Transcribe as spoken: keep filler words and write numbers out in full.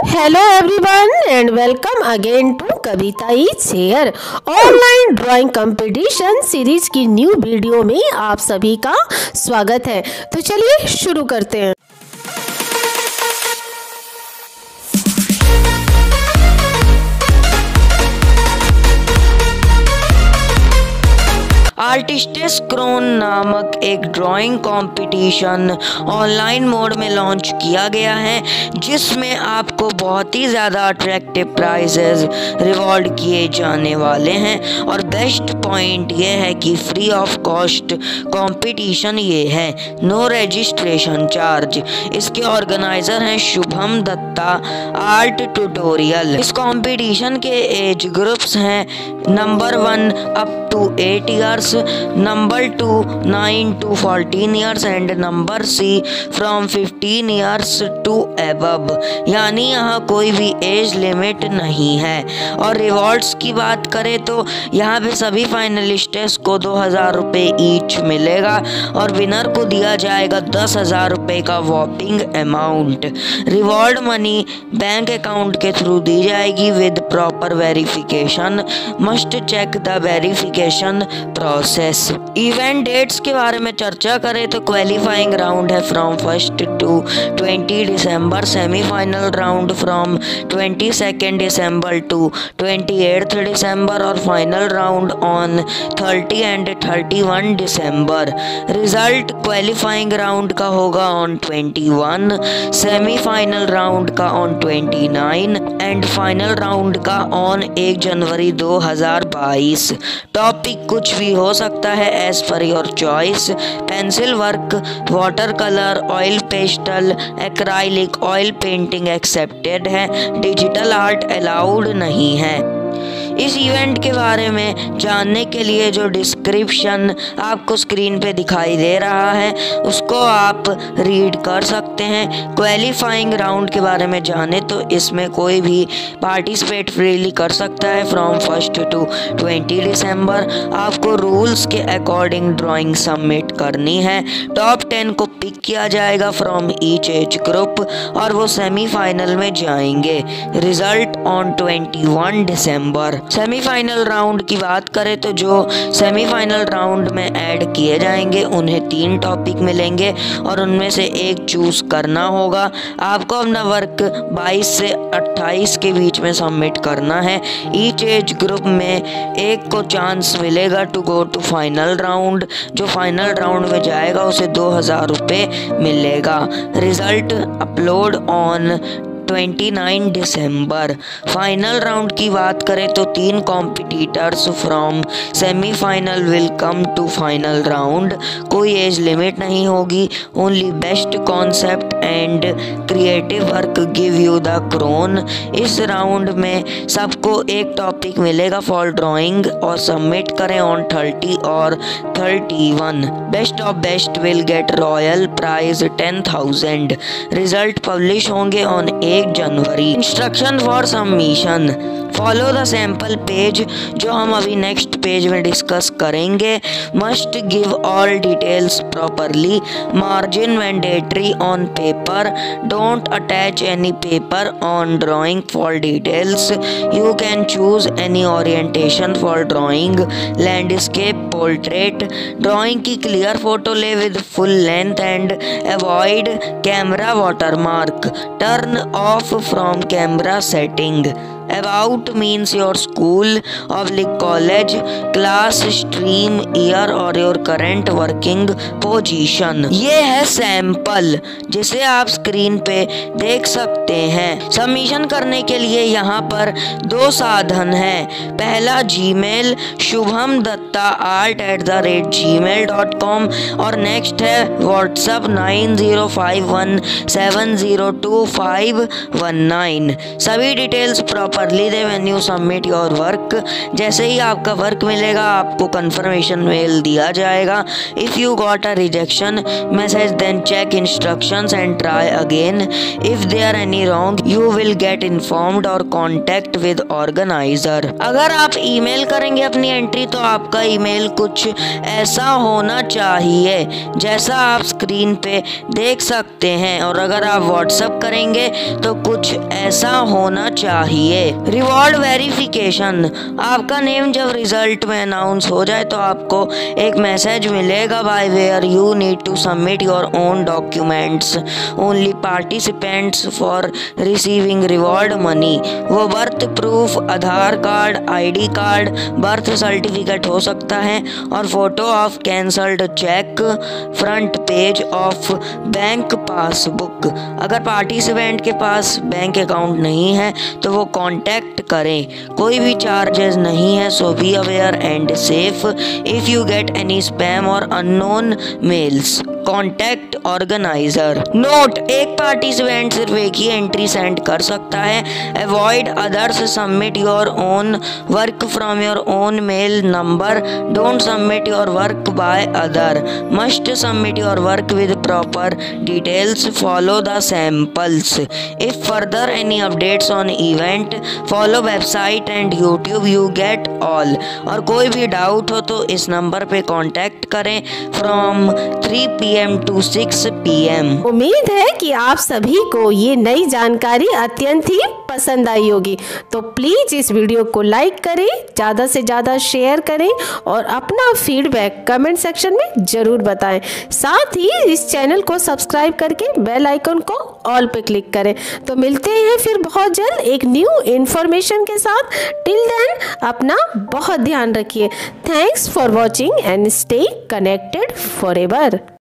Hello everyone and welcome again to Kavita is here. Online drawing competition series की new video में आप सभी का स्वागत है। तो चलिए शुरू करते हैं। आर्टिस्टेस क्रोन नामक एक ड्राइंग कंपटीशन ऑनलाइन मोड में लॉन्च किया गया है, जिसमें आपको बहुत ही ज़्यादा अट्रैक्टिव प्राइजेस रिवॉर्ड किए जाने वाले हैं। और बेस्ट पॉइंट ये है कि फ्री ऑफ कॉस्ट कंपटीशन ये है, नो रजिस्ट्रेशन चार्ज। इसके ऑर्गेनाइजर हैं शुभम दत्ता आर्ट ट्यूटोरियल। इस कंपटीशन के एज ग्रुप्स हैं number one up to eight years, number two nine to fourteen years and number C from fifteen years to above, यानी यहाँ कोई भी एज लिमिट नहीं है। और रिवॉर्ड्स की बात करें तो यहाँ पे सभी फाइनलिस्ट्स को दो हज़ार रुपये ईच मिलेगा और विनर को दिया जाएगा दस हज़ार रुपये का whopping amount. Reward money bank account के थ्रू दी जाएगी with proper verification. Must check the verification process. Event dates के बारे में चर्चा करें तो क्वालिफाइंग राउंड है from first to twenty December, semifinal round from twenty second December to twenty eighth December और final round on thirty and thirty one December. Result qualifying round का होगा on twenty one, semifinal round का on twenty nine and final round का on एक जनवरी दो हज़ार बाईस। टॉपिक कुछ भी हो सकता है as per your choice. Pencil work, water colour, oil pastel, acrylic, oil painting accepted है। डिजिटल आर्ट अलाउड नहीं है। इस इवेंट के बारे में जानने के लिए जो डिस्क्रिप्शन आपको स्क्रीन पे दिखाई दे रहा है उसको आप रीड कर सकते हैं। क्वालिफाइंग राउंड के बारे में जाने तो इसमें कोई भी पार्टिसिपेट फ्रीली कर सकता है from first to twenty December. आपको रूल्स के अकॉर्डिंग ड्राइंग सबमिट करनी है। टॉप टेन को पिक किया जाएगा फ्रॉम ईच एज ग्रुप और वो सेमीफाइनल में जाएंगे। Result on twenty one December. Semifinal round की बात करें तो जो सेमीफाइनल राउंड में ऐड किए जाएंगे उन्हें तीन टॉपिक मिलेंगे और उनमें से एक चूज करना होगा। आपको अपना वर्क बाईस से अट्ठाईस के बीच में सबमिट करना है। ईच एज ग्रुप में एक को चांस मिलेगा to go to final round. जो फाइनल राउंड में जाएगा उसे दो हज़ार रुपये मिलेगा। Result upload on twenty nine December. Final round की बात करें तो तीन competitors from semifinal will come to final round. कोई एज लिमिट नहीं होगी। Only best concept and creative work give you the crown. इस राउंड में सबको एक टॉपिक मिलेगा फॉर ड्राइंग और सबमिट करें ऑन थर्टी और thirty one. Best of best will get royal prize ten thousand. Result publish होंगे ऑन एक जनवरी। Instruction for submission, follow the sample page जो हम अभी नेक्स्ट पेज में डिस्कस करेंगे। Must give all details properly. Margin mandatory on paper. Don't attach any paper on drawing for details. You can choose any orientation for drawing. Landscape, portrait. Drawing की clear photo ले with full length and avoid camera watermark. Turn off from camera setting. About means your school, oblique college, class, stream, year और your current working position। ये है sample जिसे आप screen पे देख सकते हैं। सबमिशन करने के लिए यहाँ पर दो साधन हैं। पहला Gmail Shubham Datta art at the rate Gmail dot com और नेक्स्ट है WhatsApp nine zero five one seven zero two five one nine. सभी डिटेल्स प्रॉपरली दे when you submit your work. जैसे ही आपका वर्क मिलेगा आपको कंफर्मेशन मेल दिया जाएगा। If you got a rejection message then check instructions and try again. If they are any wrong you will get informed और contact with organiser. अगर आप ईमेल करेंगे अपनी एंट्री तो आपका ईमेल कुछ ऐसा होना चाहिए जैसा आप स्क्रीन पे देख सकते हैं, और अगर आप व्हाट्सएप करेंगे तो कुछ ऐसा होना चाहिए। रिवॉर्ड वेरिफिकेशन, आपका नेम जब रिजल्ट में अनाउंस हो जाए तो आपको एक मैसेज मिलेगा by where you need to submit your own documents. Only participants for receiving reward money. वो birth proof, Aadhaar card, ID card, birth certificate हो सकता है और photo of cancelled cheque, front page of bank passbook. अगर participant के पास bank account नहीं है तो वो कांटेक्ट करें। कोई भी चार्जेस नहीं है, so be aware and safe. If you get any spam और unknown mails, contact organiser. Note, एक पार्टिसिपेंट सिर्फ एक ही एंट्री सेंड कर सकता है। Avoid others, submit your own work from your own mail number. Don't submit your work by other. Must submit your work with proper details. Follow the samples. If further any updates on event, follow website and YouTube, you get all. और कोई भी doubt हो तो इस number पे contact करें from three P M to six P M. उम्मीद है कि आप सभी को ये नई जानकारी अत्यंत ही पसंद आई होगी। तो प्लीज इस वीडियो को लाइक करें, ज़्यादा से ज़्यादा शेयर करें और अपना फीडबैक कमेंट सेक्शन में ज़रूर बताएं। साथ ही इस चैनल को सब्सक्राइब करके बेल आइकन को ऑल पे क्लिक करें। तो मिलते हैं फिर बहुत जल्द एक न्यू इन्फॉर्मेशन के साथ। टिल देन अपना बहुत ध्यान रखिए। Thanks for watching and stay connected forever.